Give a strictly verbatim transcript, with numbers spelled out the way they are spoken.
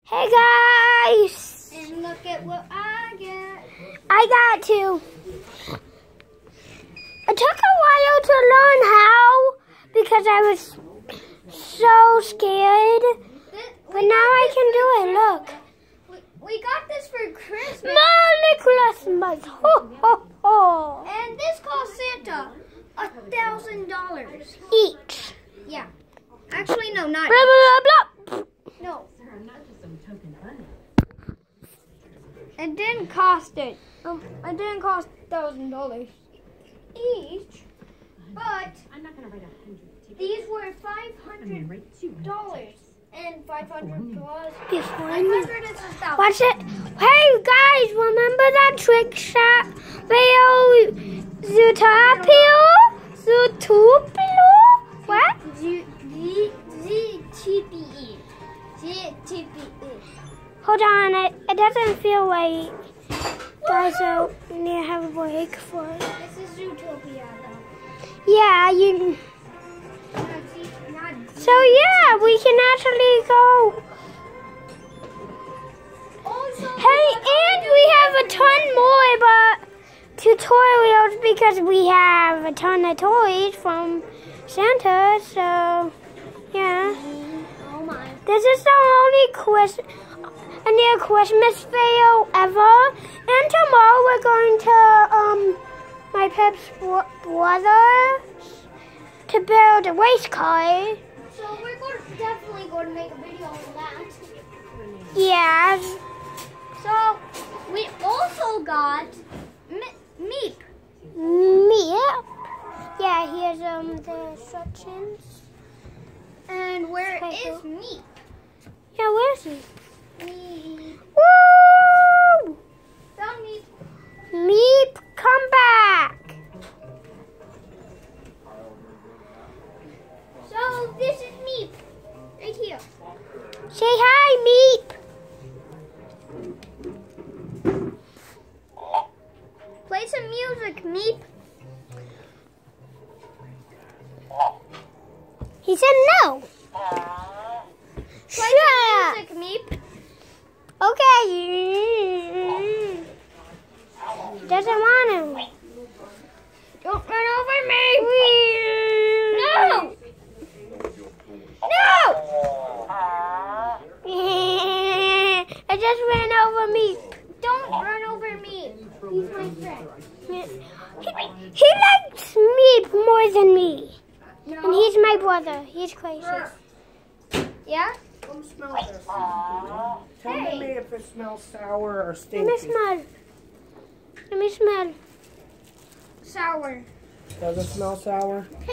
Hey guys! And look at what I get. I got two. It took a while to learn how because I was so scared. This, But now I can do it, look. We, we got this for Christmas. Merry Christmas! Ho, ho, ho! And this cost Santa a thousand dollars. Each. Yeah. Actually, no, not Blah, blah, blah. no. It didn't cost it. Um, it didn't cost a thousand dollars each. But these were five hundred dollars and five hundred dollars. Five hundred is a thousand. Watch it. Hey guys, remember that trick shot? Veo Zootopia? Zootopia? What? Z Z Z T P E. Z T P E. Hold on, it, it doesn't feel right. Guys, so we need to have a break for it. This is Zootopia, though. Yeah, you. Not Z, not Z. So yeah, we can actually go. Also, Hey, and we have a ton more but tutorials because we have a ton of toys from Santa. So yeah, oh my. this is the only quiz. And their Christmas video ever. And tomorrow we're going to um my Pep's brother to build a race car. So we're going to definitely going to make a video on that. Yeah. So we also got Me- Meep. Meep. Yeah, here's um the instructions. And where Okay, is cool. Meep? Yeah, where is he? Meep. Woo! Found Meep. Meep, come back. So this is Meep. Right here. Say hi, Meep. Play some music, Meep. He said no. Play Shut some up. music, Meep. Okay. He doesn't want him. Don't run over me. No. No. I just ran over Meep. Don't run over me. He's my friend. He, he likes Meep more than me. No. And he's my brother. He's crazy. Yeah? Come smell this. Tell Hey. me if it smells sour or Let stinky. me smell. Let me smell. Sour. Does it smell sour?